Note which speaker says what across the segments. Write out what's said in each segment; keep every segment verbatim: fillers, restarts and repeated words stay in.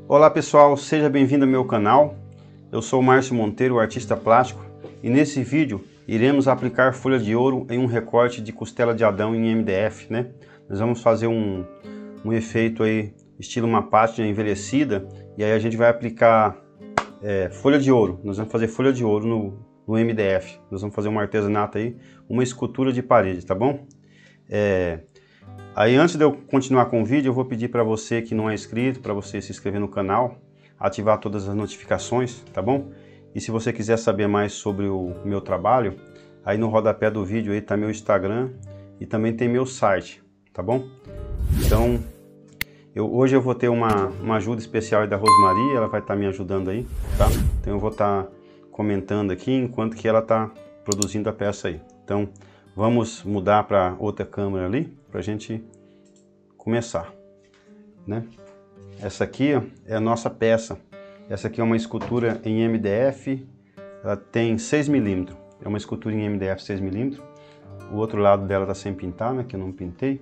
Speaker 1: Olá pessoal, seja bem-vindo ao meu canal. Eu sou o Márcio Monteiro, artista plástico, e nesse vídeo iremos aplicar folha de ouro em um recorte de costela de Adão em M D F, né? Nós vamos fazer um, um efeito aí, estilo uma pátina envelhecida, e aí a gente vai aplicar é, folha de ouro. Nós vamos fazer folha de ouro no, no M D F. Nós vamos fazer um artesanato aí, uma escultura de parede, tá bom? É... Aí antes de eu continuar com o vídeo, eu vou pedir para você que não é inscrito, para você se inscrever no canal, ativar todas as notificações, tá bom? E se você quiser saber mais sobre o meu trabalho, aí no rodapé do vídeo aí tá meu Instagram e também tem meu site, tá bom? Então, eu, hoje eu vou ter uma, uma ajuda especial aí da Rosmarie, ela vai estar me ajudando aí, tá? Então eu vou estar comentando aqui enquanto que ela tá produzindo a peça aí. Então, vamos mudar para outra câmera ali, para a gente começar, né? Essa aqui ó, é a nossa peça. Essa aqui é uma escultura em M D F, ela tem seis milímetros. É uma escultura em M D F seis milímetros. O outro lado dela tá sem pintar, né? Que eu não pintei.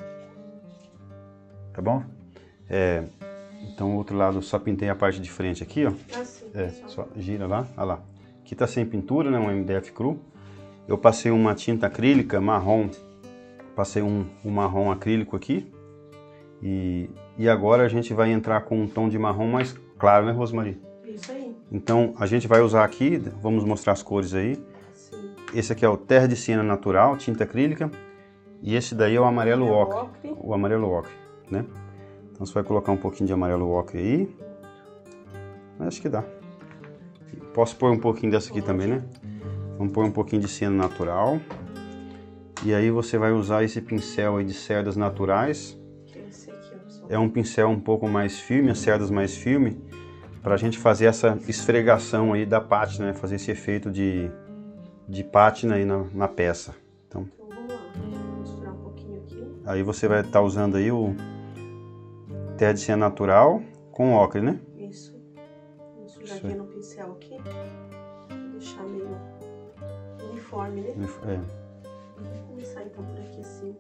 Speaker 1: Tá bom? É, então o outro lado eu só pintei a parte de frente aqui, ó.
Speaker 2: Ah, sim,
Speaker 1: é, só gira lá, olha lá. Aqui tá sem pintura, né? Um M D F cru. Eu passei uma tinta acrílica marrom, passei um, um marrom acrílico aqui, e, e agora a gente vai entrar com um tom de marrom mais claro, né, Rosmarie?
Speaker 2: Isso aí.
Speaker 1: Então a gente vai usar aqui, vamos mostrar as cores aí.
Speaker 2: Sim.
Speaker 1: Esse aqui é o terra de siena natural, tinta acrílica, e esse daí é o amarelo ocre,
Speaker 2: ocre.
Speaker 1: o amarelo ocre, né? Então você vai colocar um pouquinho de amarelo ocre aí, acho que dá. Posso pôr um pouquinho dessa aqui também, né? Vamos pôr um pouquinho de siena natural. E aí você vai usar esse pincel aí de cerdas naturais.
Speaker 2: Esse aqui, ó,
Speaker 1: é um pincel um pouco mais firme, as cerdas mais firmes, para a gente fazer essa esfregação aí da pátina, né? Fazer esse efeito de, de pátina aí na, na peça. Então,
Speaker 2: então vamos lá, vou misturar um pouquinho aqui.
Speaker 1: Aí você vai estar tá usando aí o terra de siena natural com ocre, né?
Speaker 2: Isso. Vou sujadinha no pincel aqui. Vou deixar meio uniforme, né?
Speaker 1: É.
Speaker 2: Vou começar então por aqui assim.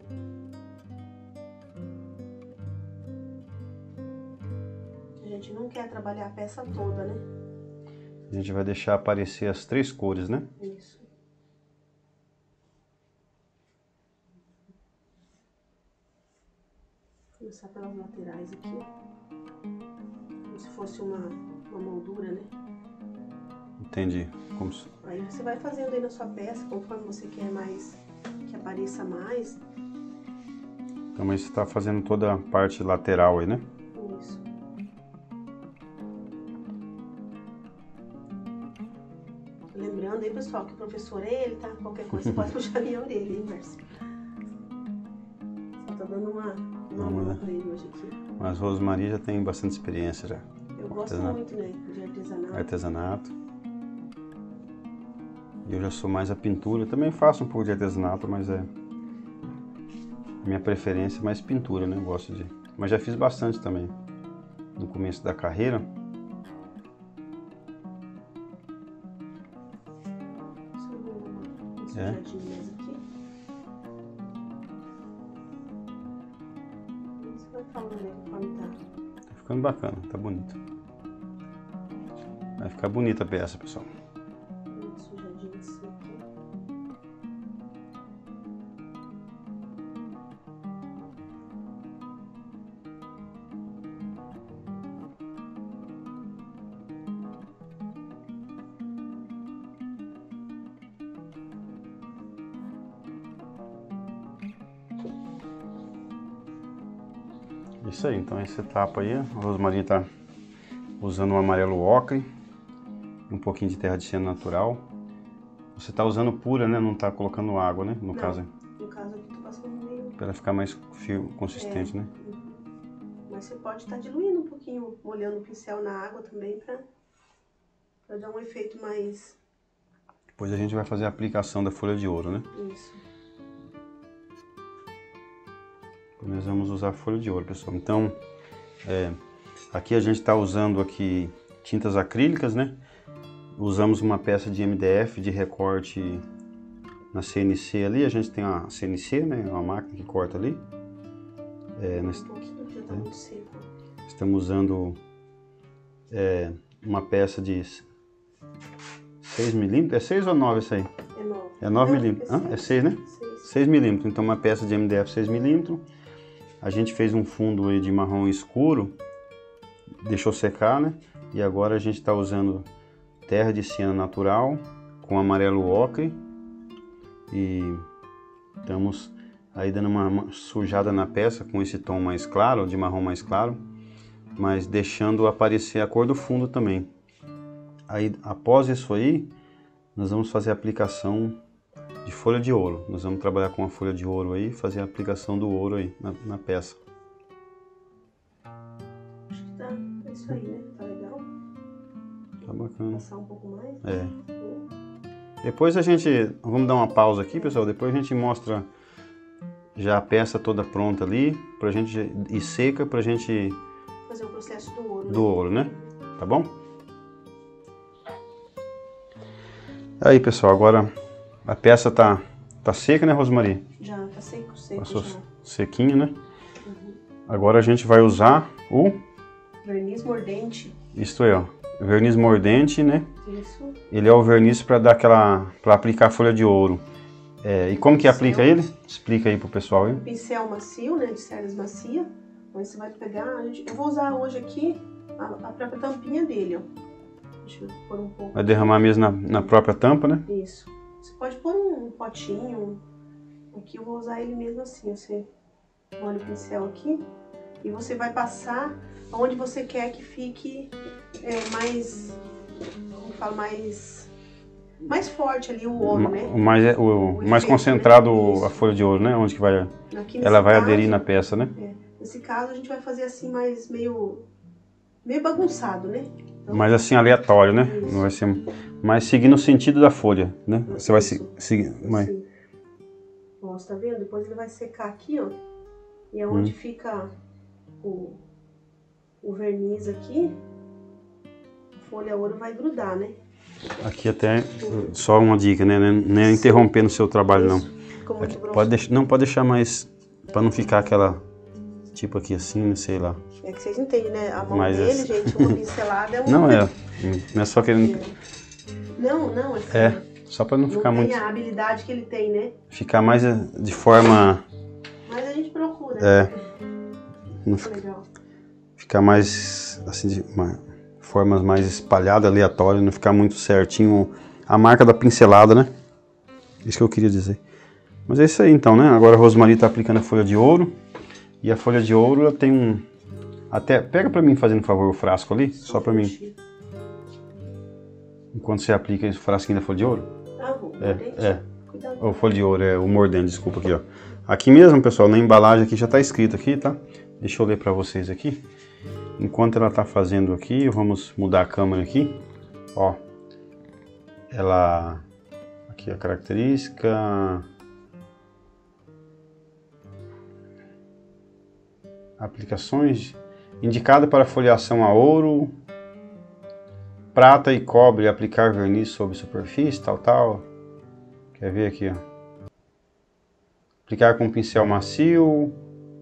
Speaker 2: A gente não quer trabalhar a peça toda, né?
Speaker 1: A gente vai deixar aparecer as três cores, né?
Speaker 2: Isso. Vou começar pelas laterais aqui. Como se fosse uma, uma moldura, né?
Speaker 1: Entendi. Como se...
Speaker 2: Aí você vai fazendo aí na sua peça, conforme você quer mais, que apareça mais.
Speaker 1: Então, mas você está fazendo toda a parte lateral aí, né?
Speaker 2: Isso. Lembrando aí, pessoal, que o professor é ele, tá? Qualquer coisa você pode puxar minha orelha, hein, Márcio? Só tô dando uma, uma mão pra ele hoje aqui.
Speaker 1: Mas Rosmarie já tem bastante experiência já.
Speaker 2: Eu gosto
Speaker 1: Artesanato.
Speaker 2: muito, né, de artesanato.
Speaker 1: Artesanato. Eu já sou mais a pintura, também faço um pouco de artesanato, mas é minha preferência é mais pintura, né? Eu gosto de, mas já fiz bastante também no começo da carreira.
Speaker 2: Só uma, uma
Speaker 1: É.
Speaker 2: sujadinha mais aqui. E você vai falando aí conforme tá.
Speaker 1: Tá ficando bacana, tá bonito. Vai ficar bonita a peça, pessoal.
Speaker 2: Uma sujadinha assim aqui.
Speaker 1: Isso aí, então essa etapa aí, a Rosmarie tá usando um amarelo ocre, um pouquinho de terra de siena natural. Você tá usando pura, né? Não tá colocando água, né? No
Speaker 2: Não,
Speaker 1: caso,
Speaker 2: no caso aqui tô passando meio...
Speaker 1: para ela ficar mais fio, consistente,
Speaker 2: É.
Speaker 1: né?
Speaker 2: Mas você pode estar diluindo um pouquinho, molhando o pincel na água também pra, pra dar um efeito mais...
Speaker 1: Depois a gente vai fazer a aplicação da folha de ouro, né?
Speaker 2: Isso.
Speaker 1: Nós vamos usar folha de ouro, pessoal. Então, é, aqui a gente está usando aqui tintas acrílicas, né? Usamos uma peça de M D F de recorte na C N C ali. A gente tem a C N C, né? Uma máquina que corta ali. É, nós,
Speaker 2: Um pouquinho, já tá muito seco.
Speaker 1: estamos usando é, uma peça de seis milímetros. É seis ou nove isso aí?
Speaker 2: É nove.
Speaker 1: É nove milímetros. É, é seis, né? seis milímetros. Então uma peça de M D F seis milímetros. A gente fez um fundo aí de marrom escuro, deixou secar, né? E agora a gente está usando terra de siena natural com amarelo ocre e estamos aí dando uma sujada na peça com esse tom mais claro, de marrom mais claro, mas deixando aparecer a cor do fundo também. Aí após isso aí, nós vamos fazer a aplicação de folha de ouro. Nós vamos trabalhar com a folha de ouro aí, fazer a aplicação do ouro aí na, na peça.
Speaker 2: Acho que tá isso aí, né? Tá legal.
Speaker 1: Tá bacana.
Speaker 2: Passar um pouco mais.
Speaker 1: É. Depois a gente, vamos dar uma pausa aqui, pessoal. Depois a gente mostra já a peça toda pronta ali, pra gente, e seca, pra gente
Speaker 2: fazer o processo do ouro.
Speaker 1: Do
Speaker 2: né?
Speaker 1: ouro, né? Tá bom? Aí, pessoal, agora a peça tá, tá seca, né, Rosemarie?
Speaker 2: Já, tá seco, seco
Speaker 1: Passou
Speaker 2: já.
Speaker 1: sequinho, né?
Speaker 2: Uhum.
Speaker 1: Agora a gente vai usar o...
Speaker 2: Verniz mordente.
Speaker 1: Isto aí, ó. Verniz mordente, né?
Speaker 2: Isso.
Speaker 1: Ele é o verniz para dar aquela... para aplicar a folha de ouro. É, e como que aplica ele? Explica aí pro pessoal aí.
Speaker 2: Um pincel macio, né, de cerdas macia. Aí você vai pegar... A gente, eu vou usar hoje aqui a, a própria tampinha dele, ó. Deixa eu pôr um pouco.
Speaker 1: Vai derramar mesmo na, na própria tampa, né?
Speaker 2: Isso. Você pode pôr um potinho. Aqui eu vou usar ele mesmo assim. Você molha o pincel aqui e você vai passar onde você quer que fique é, mais, como fala, mais, mais forte ali o ouro, né?
Speaker 1: O mais, o, o
Speaker 2: o
Speaker 1: mais
Speaker 2: efeito,
Speaker 1: concentrado
Speaker 2: né?
Speaker 1: a folha de ouro, né? Onde que vai,
Speaker 2: aqui
Speaker 1: ela vai
Speaker 2: caso,
Speaker 1: aderir na peça, né?
Speaker 2: É, nesse caso a gente vai fazer assim mais meio, meio bagunçado, né? Então,
Speaker 1: mais assim aleatório, né?
Speaker 2: Isso.
Speaker 1: Não vai ser mais seguindo o sentido da folha, né? Você vai se, seguir, mas...
Speaker 2: assim. Ó, você tá vendo? Depois ele vai secar aqui, ó. E é onde
Speaker 1: hum.
Speaker 2: fica o, o verniz aqui, a folha ouro vai grudar, né?
Speaker 1: Aqui até só uma dica, né? Nem é interrompendo o seu trabalho, não.
Speaker 2: Ficou muito
Speaker 1: Aqui,
Speaker 2: grosso.
Speaker 1: pode deixar, não pode deixar mais, para não ficar aquela tipo aqui assim, sei lá.
Speaker 2: É que vocês entendem, né? A mão
Speaker 1: Mas
Speaker 2: dele,
Speaker 1: essa...
Speaker 2: gente, uma pincelada é um...
Speaker 1: Não é, não é só querendo...
Speaker 2: Não, não, assim,
Speaker 1: É, só para não ficar
Speaker 2: não
Speaker 1: muito...
Speaker 2: tem a habilidade que ele tem, né?
Speaker 1: Ficar mais de forma...
Speaker 2: Mas a gente procura.
Speaker 1: É.
Speaker 2: Né?
Speaker 1: Não
Speaker 2: Fica legal.
Speaker 1: Ficar mais, assim, de uma, formas mais espalhadas, aleatórias, não ficar muito certinho a marca da pincelada, né? Isso que eu queria dizer. Mas é isso aí então, né? Agora a Rosemarie tá aplicando a folha de ouro. E a folha de ouro ela tem um... Até, pega pra mim, fazendo favor, o frasco ali, só pra mim. Enquanto você aplica esse frasquinho da folha de ouro.
Speaker 2: Tá bom,
Speaker 1: É, é.
Speaker 2: Cuidado.
Speaker 1: O folha de ouro, é o mordente, desculpa aqui, ó. Aqui mesmo, pessoal, na embalagem aqui já tá escrito aqui, tá? Deixa eu ler pra vocês aqui. Enquanto ela tá fazendo aqui, vamos mudar a câmera aqui. Ó. Ela... Aqui a característica... Aplicações... Indicada para folheação a ouro... Prata e cobre, aplicar verniz sobre superfície, tal, tal. Quer ver aqui, ó. Aplicar com pincel macio.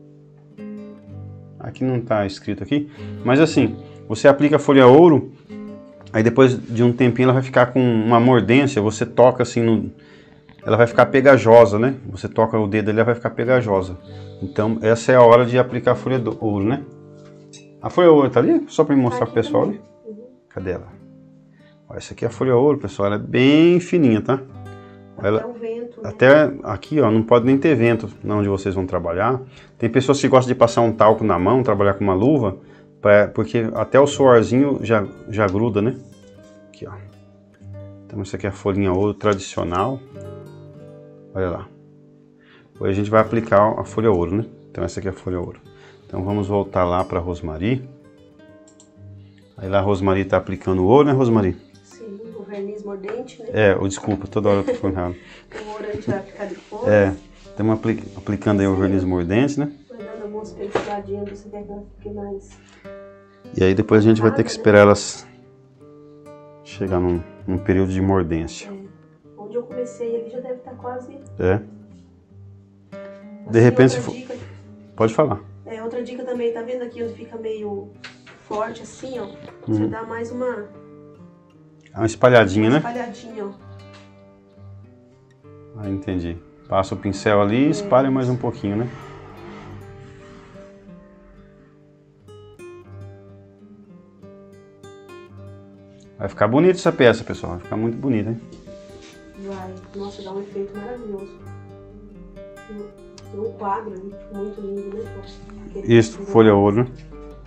Speaker 1: Aqui não está escrito aqui. Mas assim, você aplica a folha ouro, aí depois de um tempinho ela vai ficar com uma mordência, você toca assim no... Ela vai ficar pegajosa, né? Você toca o dedo ali, ela vai ficar pegajosa. Então essa é a hora de aplicar a folha do ouro, né? A folha ouro tá ali? Só para mostrar pro pessoal ali. Cadê ela? Ó, essa aqui é a folha ouro, pessoal. Ela é bem fininha, tá? Ela,
Speaker 2: até o vento, né?
Speaker 1: Até aqui, ó, não pode nem ter vento onde vocês vão trabalhar. Tem pessoas que gostam de passar um talco na mão, trabalhar com uma luva, pra, porque até o suorzinho já, já gruda, né? Aqui, ó. Então essa aqui é a folhinha ouro tradicional. Olha lá. Hoje a gente vai aplicar a folha ouro, né? Então essa aqui é a folha ouro. Então vamos voltar lá para a Rosemarie. Aí lá a Rosemarie tá aplicando o ouro, né, Rosemarie?
Speaker 2: Sim, o verniz mordente, né?
Speaker 1: É, oh, desculpa, toda hora eu tô falando errado.
Speaker 2: O ouro a gente vai aplicar depois.
Speaker 1: É, estamos apli aplicando aí o verniz mordente, né?
Speaker 2: Vai dando algumas pinceladinhas, você quer que ela fique mais...
Speaker 1: E aí depois a gente vai ter que esperar elas chegar num, num período de mordência.
Speaker 2: É. Onde eu comecei ele já deve estar quase...
Speaker 1: É. De
Speaker 2: assim,
Speaker 1: repente, se
Speaker 2: outra
Speaker 1: for...
Speaker 2: dica,
Speaker 1: Pode falar.
Speaker 2: é, outra dica também, tá vendo aqui onde fica meio forte assim, ó, você
Speaker 1: Hum.
Speaker 2: dá mais uma,
Speaker 1: Uma espalhadinha,
Speaker 2: uma
Speaker 1: né?
Speaker 2: espalhadinha, ó.
Speaker 1: Ah, entendi. Passa o pincel ali e espalha
Speaker 2: É.
Speaker 1: mais um pouquinho, né? Vai ficar bonita essa peça, pessoal. Vai ficar muito bonita, hein?
Speaker 2: Vai. Nossa, dá um efeito maravilhoso. Tem um quadro ali, muito lindo, né? Aquele
Speaker 1: Isso, folha ouro, né?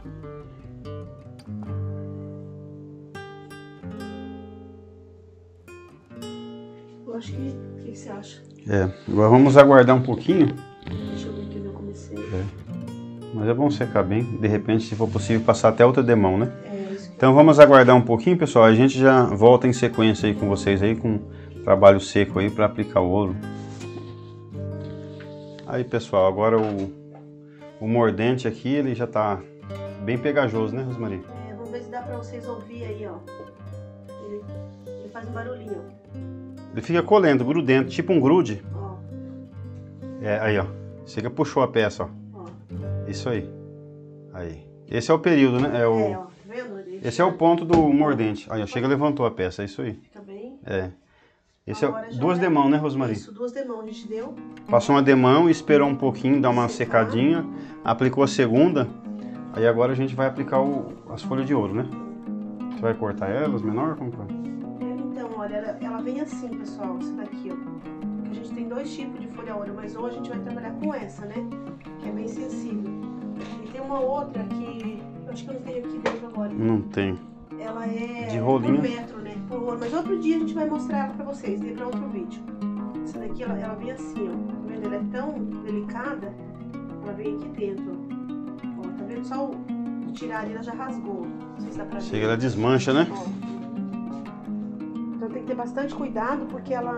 Speaker 2: Eu acho que... O que que você acha?
Speaker 1: É. Agora vamos aguardar um pouquinho.
Speaker 2: Deixa eu ver que eu já comecei.
Speaker 1: É. Mas é bom secar bem. De repente, se for possível, passar até outra demão, né?
Speaker 2: É, isso que...
Speaker 1: Então vamos aguardar um pouquinho, pessoal. A gente já volta em sequência aí com vocês aí, com trabalho seco aí para aplicar o ouro. Aí, pessoal, agora o, o mordente aqui, ele já tá bem pegajoso, né, Rosmarie?
Speaker 2: É, vamos ver se dá pra vocês ouvir aí, ó. Ele, ele faz um barulhinho, ó.
Speaker 1: Ele fica colendo, grudento, tipo um grude.
Speaker 2: Ó,
Speaker 1: É, aí, ó. Chega, puxou a peça, ó.
Speaker 2: ó.
Speaker 1: Isso aí. Aí. Esse é o período, né? É o,
Speaker 2: É, ó, tá vendo? Ele
Speaker 1: esse é o ponto do mordente. Aí, ó. Chega, levantou a peça, é isso aí.
Speaker 2: fica bem.
Speaker 1: É. Esse
Speaker 2: Agora
Speaker 1: é
Speaker 2: já
Speaker 1: duas
Speaker 2: vai-
Speaker 1: demãos, né, Rosmarie?
Speaker 2: Isso, duas demãos a gente deu.
Speaker 1: Passou uma demão, esperou um pouquinho, dá uma
Speaker 2: Secar.
Speaker 1: secadinha, aplicou a segunda, aí agora a gente vai aplicar o, as folhas de ouro, né? Você vai cortar elas menor? Como que vai?
Speaker 2: É, então, olha, ela, ela vem assim, pessoal, essa daqui, ó. A gente tem dois tipos de folha ouro, mas hoje a gente vai trabalhar com essa, né? Que é bem sensível. E tem uma outra que, eu acho que eu não tenho aqui dentro agora.
Speaker 1: Não tem.
Speaker 2: Ela é
Speaker 1: De rolinho?
Speaker 2: por metro, né? Por ouro. Mas outro dia a gente vai mostrar ela pra vocês, daí pra outro vídeo. Essa daqui, ela, ela vem assim, ó. Tá vendo? Ela é tão delicada, ela vem aqui dentro, ó. Ó, tá vendo? Só o tirar ali, ela já rasgou. Não sei se dá pra ver.
Speaker 1: Chega, ela desmancha, né?
Speaker 2: Ó. Então tem que ter bastante cuidado, porque ela...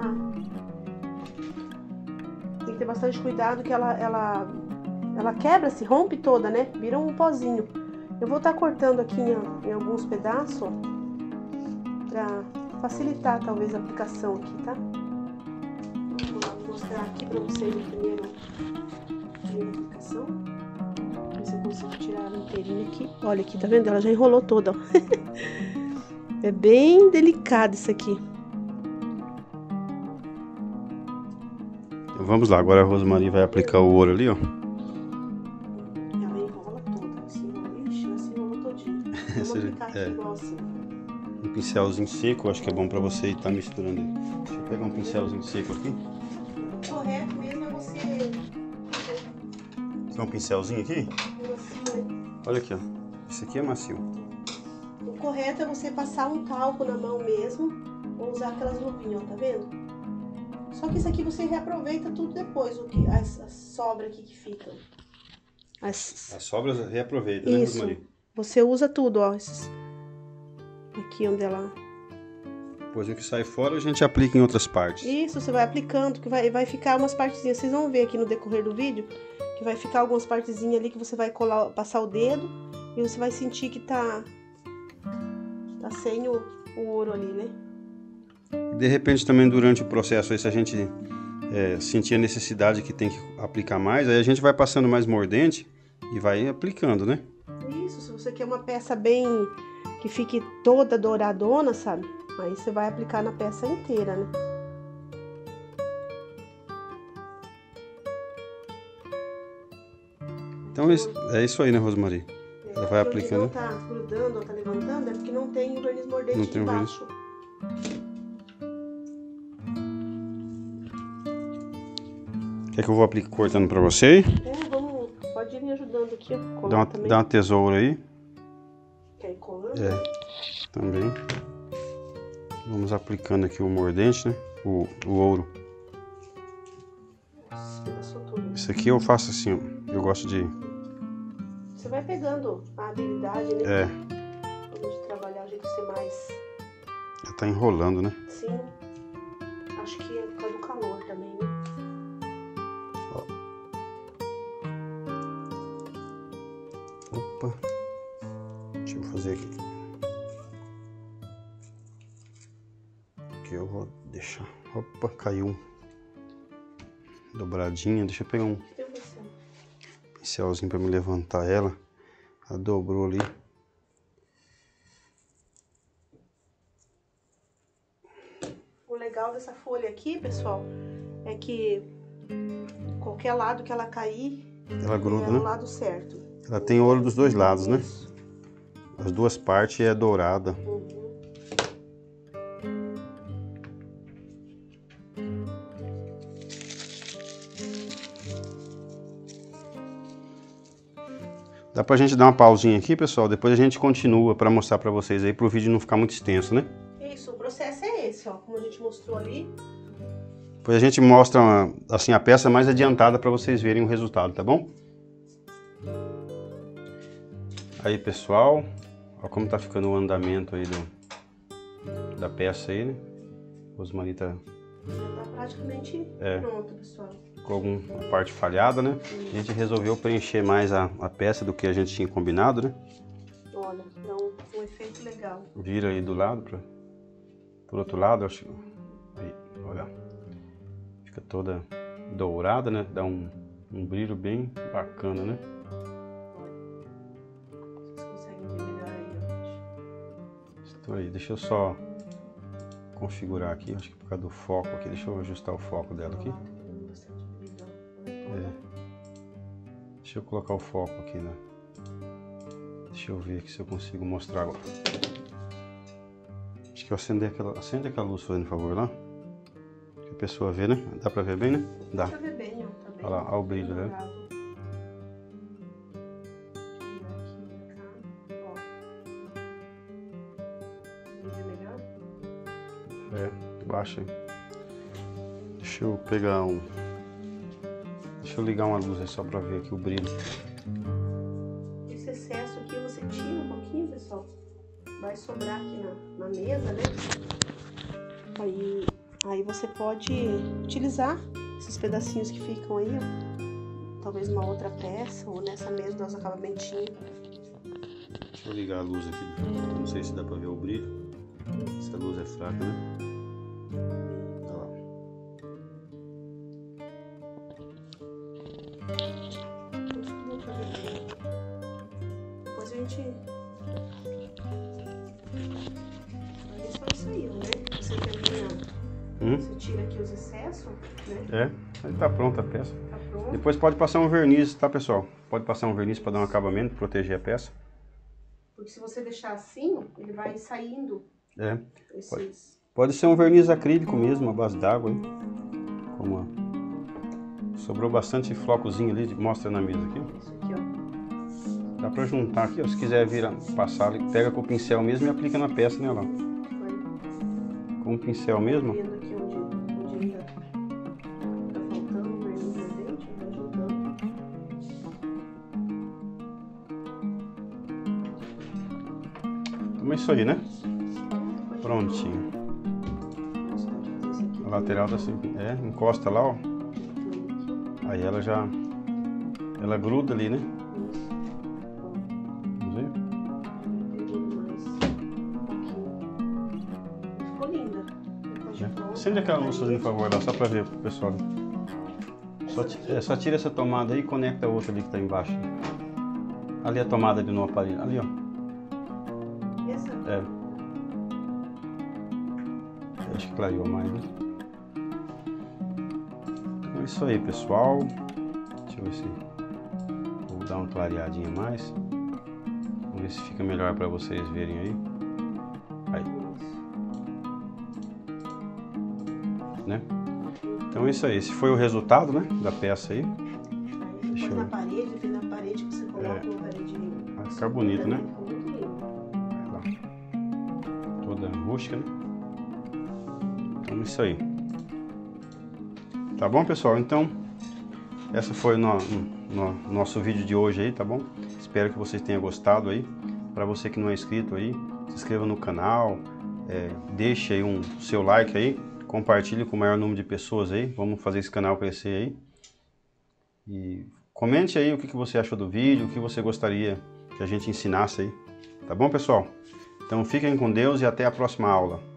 Speaker 2: Tem que ter bastante cuidado que ela, ela, ela quebra, se rompe toda, né? Vira um pozinho. Eu vou estar cortando aqui em, em alguns pedaços, ó, pra facilitar talvez a aplicação aqui, tá? Vou mostrar aqui pra vocês a primeira, a primeira aplicação. Ver se eu consigo tirar ela inteirinha aqui. Olha aqui, tá vendo? Ela já enrolou toda, ó. É bem delicado isso aqui.
Speaker 1: Então vamos lá, agora a Rosmarie vai aplicar o ouro ali, ó.
Speaker 2: Ela enrola toda, assim, ó. Ixi, ela se enrolou todinha. Vamos
Speaker 1: Esse-
Speaker 2: aplicar aqui
Speaker 1: é.
Speaker 2: igual assim.
Speaker 1: Um pincelzinho seco, acho que é bom pra você estar misturando aí. Deixa eu pegar um pincelzinho seco aqui.
Speaker 2: O correto mesmo é você...
Speaker 1: Quer um pincelzinho aqui?
Speaker 2: assim, né?
Speaker 1: Olha aqui, ó. Esse aqui é macio.
Speaker 2: O correto é você passar um talco na mão mesmo, ou usar aquelas luvinhas, ó, tá vendo? Só que isso aqui você reaproveita tudo depois, o que, as, as sobras aqui que ficam. As,
Speaker 1: As sobras reaproveita, né,
Speaker 2: Isso.
Speaker 1: Rosmarie?
Speaker 2: você usa tudo, ó. Esses, aqui onde ela...
Speaker 1: Depois o que sai fora a gente aplica em outras partes.
Speaker 2: Isso, você vai aplicando, que vai, vai ficar umas partezinhas. Vocês vão ver aqui no decorrer do vídeo, que vai ficar algumas partezinhas ali que você vai colar, passar o dedo, e você vai sentir que tá... Tá sem o, o ouro ali, né?
Speaker 1: De repente também durante o processo aí, se a gente é, sentir a necessidade que tem que aplicar mais, aí a gente vai passando mais mordente e vai aplicando, né?
Speaker 2: Isso, se você quer uma peça bem... que fique toda douradona, sabe? Aí você vai aplicar na peça inteira, né?
Speaker 1: Então é isso- é isso aí, né, Rosmarie? Ela vai
Speaker 2: Porque onde
Speaker 1: aplicando.
Speaker 2: não tá grudando ou tá levantando, é porque não tem verniz mordente
Speaker 1: Não tem o verniz.
Speaker 2: embaixo.
Speaker 1: Quer que eu vou aplicar cortando pra você?
Speaker 2: É, vamos... Pode ir me ajudando aqui, ó. Colar
Speaker 1: Dá uma,
Speaker 2: também.
Speaker 1: dá uma tesoura aí.
Speaker 2: Quer ir colando?
Speaker 1: É, também. Vamos aplicando aqui o mordente, né? O, o ouro.
Speaker 2: Passou tudo.
Speaker 1: Isso aqui eu faço assim, ó. Eu gosto de...
Speaker 2: Você vai pegando a habilidade, né?
Speaker 1: É,
Speaker 2: A gente trabalhar, o jeito de ser mais...
Speaker 1: já tá enrolando, né?
Speaker 2: Sim. Acho que é por causa do calor também, né?
Speaker 1: Opa. Deixa eu fazer aqui. Aqui eu vou deixar. Opa, caiu um. Dobradinha. Deixa eu pegar um
Speaker 2: Eu vou ser.
Speaker 1: pincelzinho pra me levantar ela. Ela dobrou ali.
Speaker 2: legal dessa folha aqui, pessoal, é que qualquer lado que ela cair,
Speaker 1: ela gruda,
Speaker 2: é
Speaker 1: né?
Speaker 2: o lado certo.
Speaker 1: Ela tem ouro dos dois lados, né?
Speaker 2: Isso.
Speaker 1: As duas partes é dourada.
Speaker 2: Uhum.
Speaker 1: Dá pra gente dar uma pausinha aqui, pessoal, depois a gente continua para mostrar para vocês aí, pro vídeo não ficar muito extenso, né?
Speaker 2: Isso, o processo é esse, ó, como a gente mostrou ali.
Speaker 1: Depois a gente mostra, assim, a peça mais adiantada para vocês verem o resultado, tá bom? Aí, pessoal, ó como tá ficando o andamento aí do, da peça aí, né? Rosmary tá...
Speaker 2: Já tá praticamente
Speaker 1: É.
Speaker 2: pronto, pessoal.
Speaker 1: com alguma parte falhada, né? A gente resolveu preencher mais a, a peça do que a gente tinha combinado, né?
Speaker 2: Olha, dá um, um efeito legal.
Speaker 1: Vira aí do lado, pra, pro outro lado, acho. Aí, olha. Fica toda dourada, né? Dá um, um brilho bem bacana, né?
Speaker 2: Vocês conseguem ver melhor aí, ó.
Speaker 1: Estou aí, deixa eu só configurar aqui, acho que por causa do foco aqui, deixa eu ajustar o foco dela aqui. É. Deixa eu colocar o foco aqui, né? Deixa eu ver aqui se eu consigo mostrar agora. Acho que eu acender aquela, acende aquela luz, fazendo favor lá. Que a pessoa vê, né? Dá pra ver bem, né? Dá.
Speaker 2: Dá pra ver bem, ó. Tá bem.
Speaker 1: Olha lá, olha o brilho, né? É, baixa aí. Deixa eu pegar um... Deixa eu ligar uma luz aí só pra ver aqui o brilho.
Speaker 2: Esse excesso aqui você tira um pouquinho, pessoal. Vai sobrar aqui na, na mesa, né? Aí, aí você pode utilizar esses pedacinhos que ficam aí, ó. Talvez uma outra peça, ou nessa mesa nosso acabamentinho.
Speaker 1: Deixa eu ligar a luz aqui. Não sei se dá pra ver o brilho. Essa luz é fraca, né? Olha lá.
Speaker 2: Depois a gente... É só isso aí, né? Você termina...
Speaker 1: Hum?
Speaker 2: Você tira aqui os excessos, né?
Speaker 1: É, aí tá pronta a peça.
Speaker 2: Tá pronto.
Speaker 1: Depois pode passar um verniz, tá, pessoal? Pode passar um verniz para dar um acabamento, proteger a peça.
Speaker 2: Porque se você deixar assim, ele vai saindo.
Speaker 1: É.
Speaker 2: Esses...
Speaker 1: Pode, pode ser um verniz acrílico mesmo, a base d'água. Como a... Sobrou bastante flocozinho ali, mostra na mesa aqui.
Speaker 2: Isso aqui, ó.
Speaker 1: Dá pra juntar aqui, ó. Se quiser vir passar ali, pega com o pincel mesmo e aplica na peça, né, lá. Com o pincel mesmo.
Speaker 2: Vendo aqui onde, onde ainda tá faltando o verniz no dente, vai juntando.
Speaker 1: Então é isso aí, né? Prontinho. A lateral tá assim, é, encosta lá, ó. Aí ela já, ela gruda ali, né? Vamos ver?
Speaker 2: Ficou linda.
Speaker 1: É. Acende aquela luz, fazendo favor lá, só pra ver pro pessoal. Só, é, só tira essa tomada aí e conecta a outra ali que tá embaixo. Ali a tomada ali no aparelho, ali, ó.
Speaker 2: Essa?
Speaker 1: É. Acho que clareou mais, né? Então é isso aí, pessoal. Deixa eu ver se vou dar uma clareadinha a mais. Vamos ver se fica melhor para vocês verem aí. Aí. Né? Então é isso aí. Esse foi o resultado, né, da peça aí.
Speaker 2: Aí
Speaker 1: Deixa
Speaker 2: depois
Speaker 1: eu...
Speaker 2: na parede, depois na parede que você coloca
Speaker 1: É.
Speaker 2: uma parede.
Speaker 1: Vai ficar bonito, né?
Speaker 2: Ficou muito lindo.
Speaker 1: Vai lá. Toda rústica, né? Então é isso aí. Tá bom, pessoal? Então, essa foi o no, no, nosso vídeo de hoje aí, tá bom? Espero que vocês tenham gostado aí. Para você que não é inscrito aí, se inscreva no canal, é, deixe aí um seu like aí, compartilhe com o maior número de pessoas aí, vamos fazer esse canal crescer aí. E comente aí o que, que você achou do vídeo, o que você gostaria que a gente ensinasse aí. Tá bom, pessoal? Então fiquem com Deus e até a próxima aula.